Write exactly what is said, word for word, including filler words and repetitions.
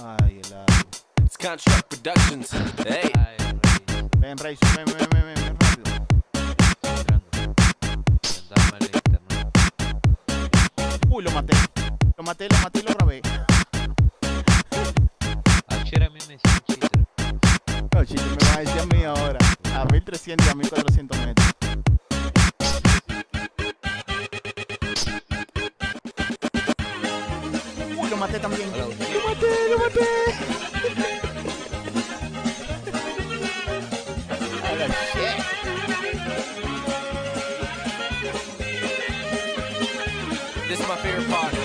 Ay, el agua. It's Construct Productions. Hey. Ay, Rey. Ven, Rey, ven, ven, ven, ven, ven rápido. Entrando. Dame el internet. Uy, lo maté. Lo maté, lo maté y lo grabé. Ayer a mí me decían cheater. No, chicos, me van a decir a mí ahora. A mil trescientos y a mil cuatrocientos metros. Uy, lo maté también. Hola, Lo maté, lo maté. Hola, shit. This is my favorite part.